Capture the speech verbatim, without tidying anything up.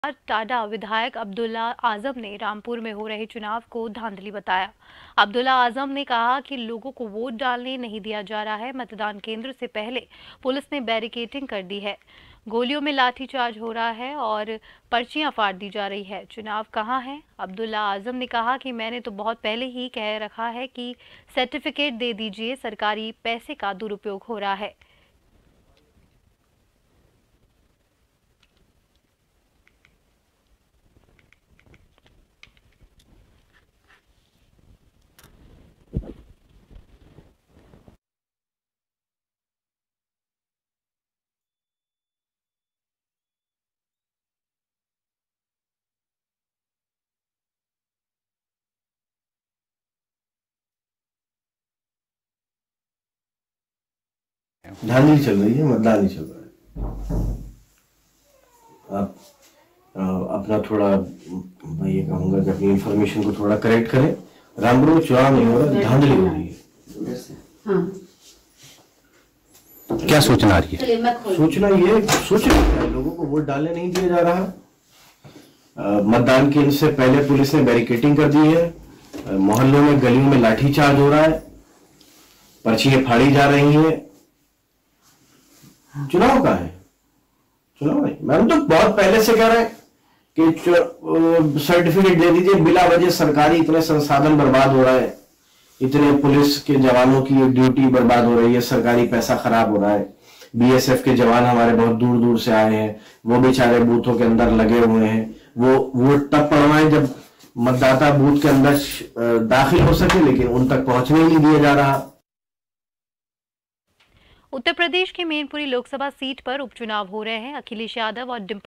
टाडा विधायक अब्दुल्ला आजम ने रामपुर में हो रहे चुनाव को धांधली बताया। अब्दुल्ला आजम ने कहा कि लोगों को वोट डालने नहीं दिया जा रहा है। मतदान केंद्र से पहले पुलिस ने बैरिकेडिंग कर दी है, गोलियों में लाठीचार्ज हो रहा है और पर्चियां फाड़ दी जा रही है। चुनाव कहां है? अब्दुल्ला आजम ने कहा कि मैंने तो बहुत पहले ही कह रखा है कि सर्टिफिकेट दे दीजिए, सरकारी पैसे का दुरुपयोग हो रहा है। धांधली चल रही है, मतदान नहीं चल रहा है। आप आ, अपना थोड़ा मैं ये कहूंगा कि अपनी इंफॉर्मेशन को थोड़ा करेक्ट करें। रामपुर में चुनाव नहीं हो रहा, धांधली हो रही है। हाँ। क्या सूचना आ रही है? सूचना ये सूचना है, लोगों को वोट डालने नहीं दिया जा रहा। आ, मतदान केंद्र से पहले पुलिस ने बैरिकेडिंग कर दी है। मोहल्लों में गलियों में लाठीचार्ज हो रहा है, पर्चियां फाड़ी जा रही हैं। चुनाव का है, चुनाव नहीं। मैम तो बहुत पहले से कह रहे हैं कि सर्टिफिकेट दे दीजिए, बिला वजह सरकारी इतने संसाधन बर्बाद हो रहा है, इतने पुलिस के जवानों की ड्यूटी बर्बाद हो रही है, सरकारी पैसा खराब हो रहा है। बीएसएफ के जवान हमारे बहुत दूर दूर से आए हैं, वो बेचारे बूथों के अंदर लगे हुए हैं। वो वोट तब पड़वाएं जब मतदाता बूथ के अंदर दाखिल हो सके, लेकिन उन तक पहुंचने नहीं दिया जा रहा। उत्तर प्रदेश की मैनपुरी लोकसभा सीट पर उपचुनाव हो रहे हैं। अखिलेश यादव और